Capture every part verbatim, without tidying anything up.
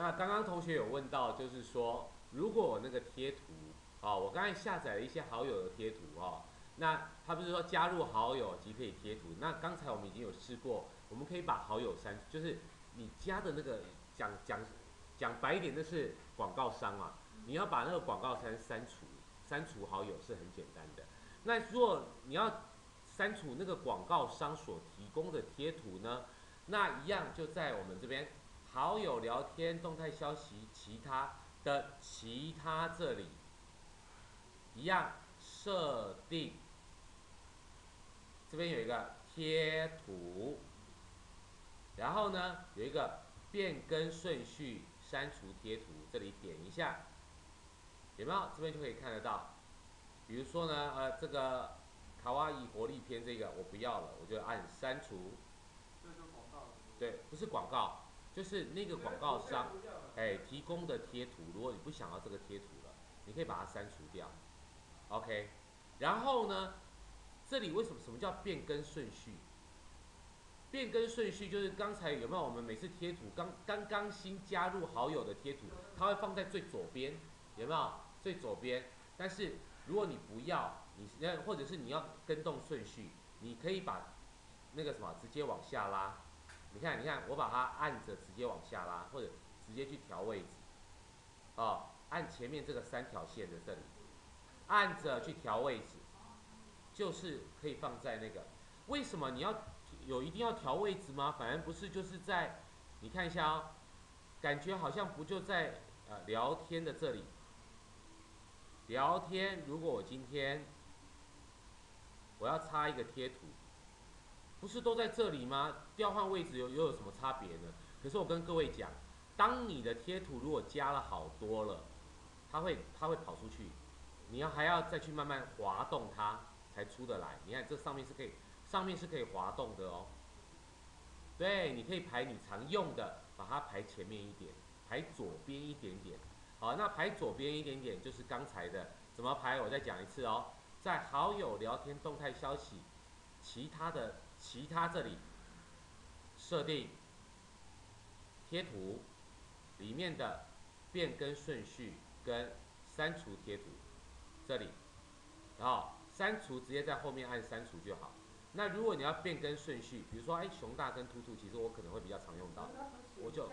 那刚刚同学有问到，就是说，如果我那个贴图，哦，我刚才下载了一些好友的贴图哦，那他不是说加入好友即可以贴图？那刚才我们已经有试过，我们可以把好友删，就是你加的那个讲讲讲白一点，那是广告商嘛，你要把那个广告商删除，删除好友是很简单的。那如果你要删除那个广告商所提供的贴图呢，那一样就在我们这边好友聊天、动态消息、其他的其他这里一样设定，这边有一个贴图，然后呢有一个变更顺序删除贴图，这里点一下，有没有？这边就可以看得到。比如说呢，呃，这个卡哇伊活力篇这个我不要了，我就按删除。 这就广告了。 对，不是广告，就是那个广告商，哎，提供的贴图，如果你不想要这个贴图了，你可以把它删除掉。OK，然后呢，这里为什么什么叫变更顺序？变更顺序就是刚才有没有我们每次贴图刚刚刚新加入好友的贴图，它会放在最左边，有没有？最左边。但是如果你不要，你或者是你要跟动顺序，你可以把那个什么直接往下拉。你看，你看，我把它按着直接往下拉，或者直接去调位置，哦，按前面这个三条线的这里，按着去调位置，就是可以放在那个。为什么你要有一定要调位置吗？反而不是，就是在你看一下哦，感觉好像不就在呃聊天的这里。聊天，如果我今天我要插一个贴图，不是都在这里吗？调换位置又又有什么差别呢？可是我跟各位讲，当你的贴图如果加了好多了，它会它会跑出去，你要还要再去慢慢滑动它才出得来。你看这上面是可以，上面是可以滑动的哦。对，你可以排你常用的，把它排前面一点，排左边一点点。好，那排左边一点点就是刚才的，怎么排？我再讲一次哦，在好友聊天动态消息，其他的其他这里设定贴图里面的变更顺序跟删除贴图这里，然后删除直接在后面按删除就好。那如果你要变更顺序，比如说哎熊大跟兔兔，其实我可能会比较常用到，我就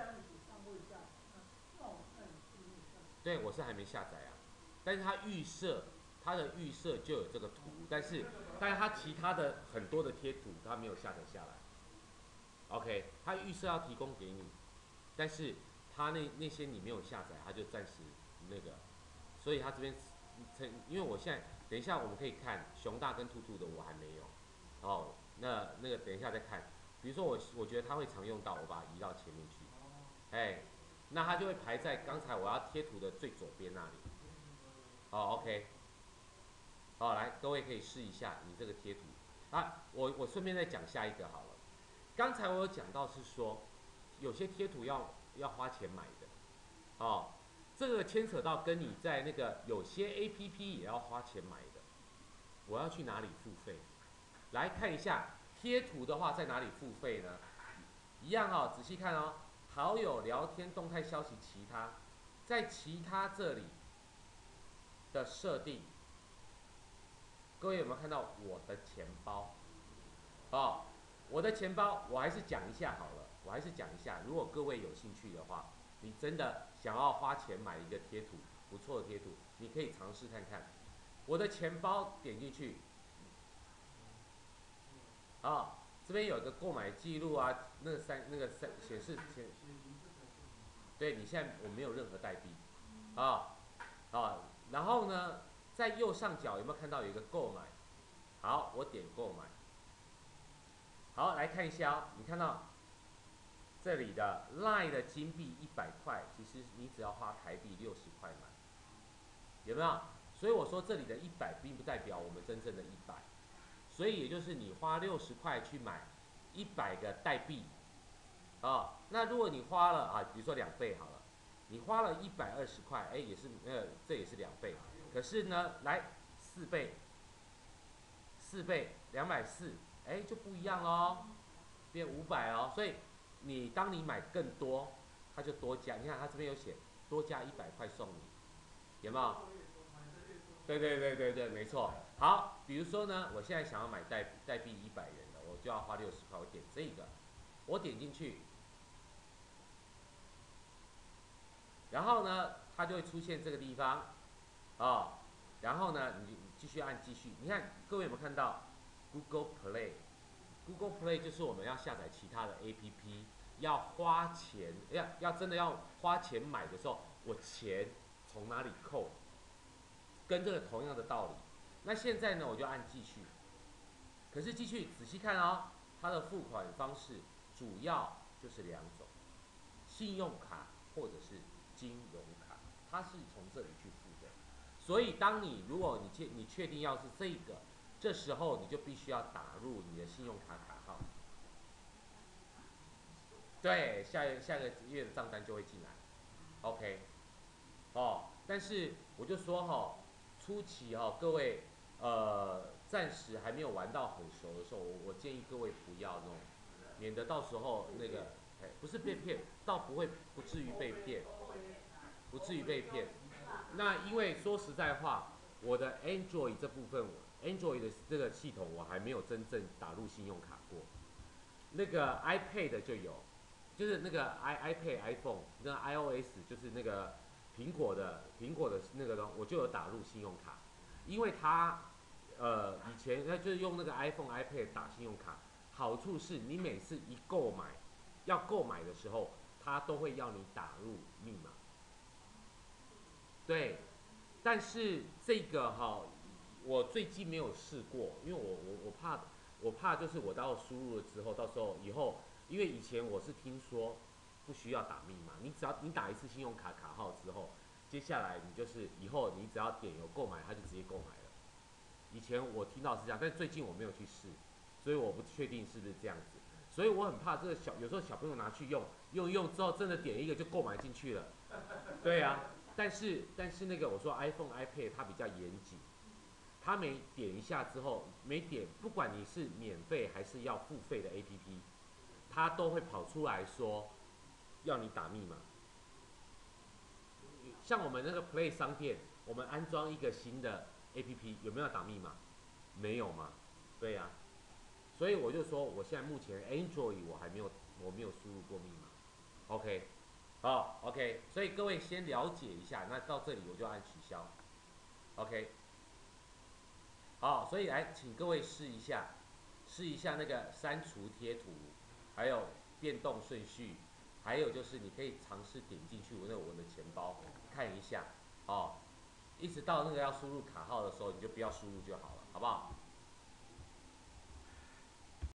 对我是还没下载啊，但是它预设它的预设就有这个图，但是但是它其他的很多的贴图它没有下载下来。OK， 它预设要提供给你，但是它那那些你没有下载，它就暂时那个，所以它这边因为我现在等一下我们可以看熊大跟兔兔的我还没有，哦，那那个等一下再看，比如说我我觉得它会常用到，我把它移到前面去，哎，那它就会排在刚才我要贴图的最左边那里。哦，OK，好，来各位可以试一下你这个贴图啊，我我顺便再讲下一个好了。刚才我有讲到是说，有些贴图要要花钱买的，哦，这个牵扯到跟你在那个有些 A P P 也要花钱买的，我要去哪里付费？来看一下贴图的话在哪里付费呢？一样哦，仔细看哦，好友聊天动态消息其他，在其他这里的设定，各位有没有看到我的钱包？哦，我的钱包我还是讲一下好了，我还是讲一下，如果各位有兴趣的话，你真的想要花钱买一个贴图，不错的贴图，你可以尝试看看。我的钱包点进去，啊、哦，这边有个购买记录啊，那个三那个三显示显，对你现在我没有任何代币，啊、哦、啊、哦，然后呢，在右上角有没有看到有一个购买？好，我点购买。好，来看一下哦，你看到这里的 Line 的金币一百块，其实你只要花台币六十块买，有没有？所以我说这里的一百并不代表我们真正的一百，所以也就是你花六十块去买一百个代币，啊、哦，那如果你花了啊，比如说两倍好了，你花了一百二十块，哎，也是呃，这也是两倍，可是呢，来四倍，四倍两百四，哎，就不一样喽，变五百哦，所以你当你买更多， 他就多加，你看他这边有写多加一百块送你，有没有？对对对对对，没错。好，比如说呢，我现在想要买代代币一百元的，我就要花六十块，我点这个，我点进去，然后呢，它就会出现这个地方，哦，然后呢，你继续按继续。你看各位有没有看到 Google Play？Google Play 就是我们要下载其他的 A P P， 要花钱，要要真的要花钱买的时候，我钱从哪里扣？跟这个同样的道理。那现在呢，我就按继续。可是继续仔细看哦，它的付款方式主要就是两种，信用卡或者是金融卡，它是从这里去付的。所以当你如果你确你确定要是这个，这时候你就必须要打入你的信用卡卡号。对，下下个月的账单就会进来。OK， 哦，但是我就说哈、哦，初期哈、哦，各位呃暂时还没有玩到很熟的时候，我我建议各位不要弄，免得到时候那个哎不是被骗，倒不会不至于被骗，不至于被骗。那因为说实在话，我的 Android 这部分，Android 的这个系统我还没有真正打入信用卡过，那个 iPad 就有。就是那个 i iPad iPhone 那 iOS 就是那个苹果的苹果的那个东，我就有打入信用卡，因为它呃以前它就是用那个 iPhone iPad 打信用卡，好处是你每次一购买要购买的时候，它都会要你打入密码，对，但是这个哈，我最近没有试过，因为我我我怕我怕就是我到输入了之后，到时候以后，因为以前我是听说不需要打密码，你只要你打一次信用卡卡号之后，接下来你就是以后你只要点有购买，它就直接购买了。以前我听到是这样，但最近我没有去试，所以我不确定是不是这样子。所以我很怕这个小，有时候小朋友拿去用，用一用之后真的点一个就购买进去了。对啊，但是但是那个我说 iPhone、iPad 它比较严谨，它每点一下之后，每点不管你是免费还是要付费的 A P P， 它都会跑出来说要你打密码。像我们那个 Play 商店，我们安装一个新的 A P P， 有没有打密码？没有嘛？对呀、啊，所以我就说我现在目前 Android 我还没有我没有输入过密码。OK， 好 OK， 所以各位先了解一下，那到这里我就按取消。OK， 好，所以来请各位试一下，试一下那个删除贴图，还有变动顺序，还有就是你可以尝试点进去我那我的钱包看一下，哦，一直到那个要输入卡号的时候，你就不要输入就好了，好不好？